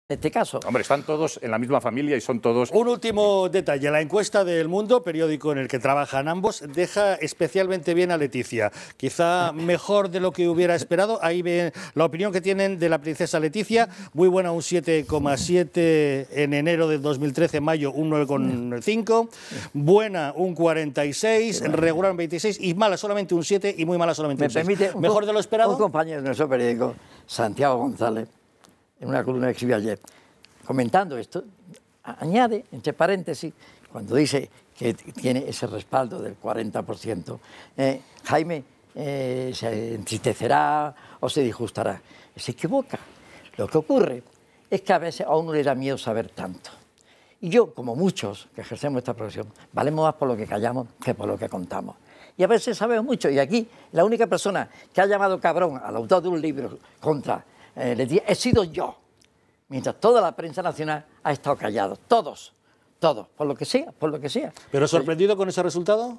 En este caso. Hombre, están todos en la misma familia y son todos... Un último detalle. La encuesta del Mundo, periódico en el que trabajan ambos, deja especialmente bien a Leticia. Quizá mejor de lo que hubiera esperado. Ahí ven la opinión que tienen de la princesa Leticia. Muy buena, un 7,7 en enero del 2013, en mayo un 9,5. Buena, un 46. Regular, un 26. Y mala, solamente un 7. Y muy mala, solamente un 6. ¿Mejor de lo esperado? Un compañero de nuestro periódico, Santiago González, en una columna que escribió ayer, comentando esto, añade, entre paréntesis, cuando dice que tiene ese respaldo del 40%, Jaime se entristecerá o se disgustará. Se equivoca. Lo que ocurre es que a veces a uno le da miedo saber tanto. Y yo, como muchos que ejercemos esta profesión, valemos más por lo que callamos que por lo que contamos. Y a veces sabemos mucho. Y aquí, la única persona que ha llamado cabrón al autor de un libro contra Leticia he sido yo. Mientras toda la prensa nacional ha estado callada. Todos, por lo que sea, por lo que sea. ¿Pero sorprendido con ese resultado?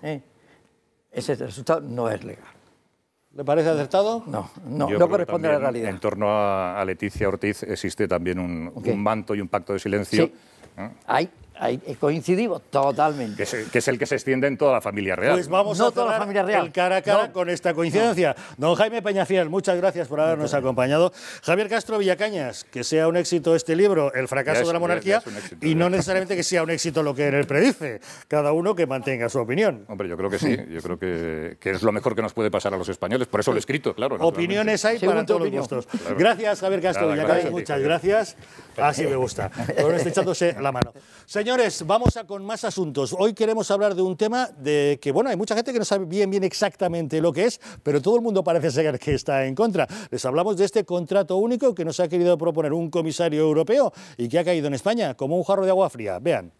Ese resultado no es legal. ¿Le parece acertado? No corresponde a la realidad. En torno a Leticia Ortiz existe también un manto y un pacto de silencio. Sí. Ahí coincidimos totalmente. Que es el que se extiende en toda la familia real. Pues vamos a cerrar el cara a cara con esta coincidencia. Don Jaime Peñafiel, muchas gracias por habernos acompañado. Javier Castro Villacañas, que sea un éxito este libro, El fracaso de la monarquía, y no necesariamente que sea un éxito lo que en él predice. Cada uno que mantenga su opinión. Hombre, yo creo que sí. Yo creo que es lo mejor que nos puede pasar a los españoles. Por eso lo he escrito, claro. Opiniones hay para todos los gustos. Claro. Gracias, Javier Castro Villacañas. Muchas gracias. Así me gusta. Con este echándose la mano. Señores, vamos con más asuntos. Hoy queremos hablar de un tema de que, bueno, hay mucha gente que no sabe bien exactamente lo que es, pero todo el mundo parece ser que está en contra. Les hablamos de este contrato único que nos ha querido proponer un comisario europeo y que ha caído en España como un jarro de agua fría. Vean.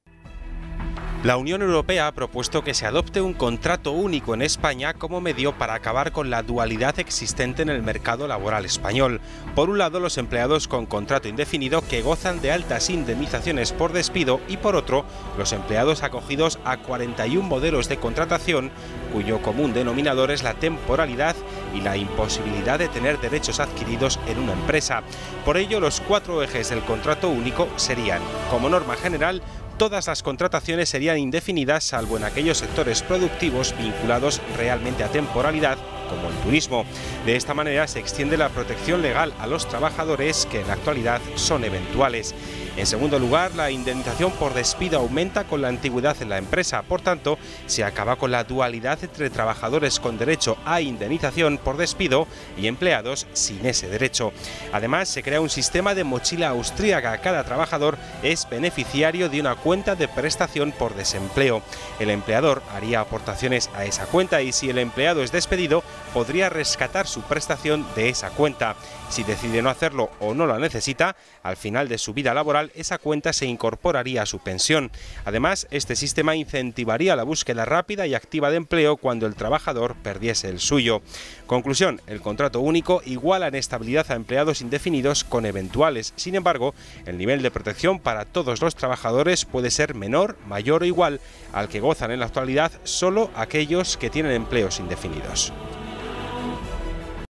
La Unión Europea ha propuesto que se adopte un contrato único en España como medio para acabar con la dualidad existente en el mercado laboral español. Por un lado, los empleados con contrato indefinido que gozan de altas indemnizaciones por despido y por otro, los empleados acogidos a 41 modelos de contratación cuyo común denominador es la temporalidad y la imposibilidad de tener derechos adquiridos en una empresa. Por ello, los 4 ejes del contrato único serían, como norma general, todas las contrataciones serían indefinidas salvo en aquellos sectores productivos vinculados realmente a temporalidad, como el turismo. De esta manera se extiende la protección legal a los trabajadores que en la actualidad son eventuales. En segundo lugar, la indemnización por despido aumenta con la antigüedad en la empresa. Por tanto, se acaba con la dualidad entre trabajadores con derecho a indemnización por despido y empleados sin ese derecho. Además, se crea un sistema de mochila austríaca. Cada trabajador es beneficiario de una cuenta de prestación por desempleo. El empleador haría aportaciones a esa cuenta y si el empleado es despedido, podría rescatar su prestación de esa cuenta. Si decide no hacerlo o no la necesita, al final de su vida laboral esa cuenta se incorporaría a su pensión. Además, este sistema incentivaría la búsqueda rápida y activa de empleo cuando el trabajador perdiese el suyo. Conclusión, el contrato único iguala en estabilidad a empleados indefinidos con eventuales. Sin embargo, el nivel de protección para todos los trabajadores puede ser menor, mayor o igual al que gozan en la actualidad solo aquellos que tienen empleos indefinidos.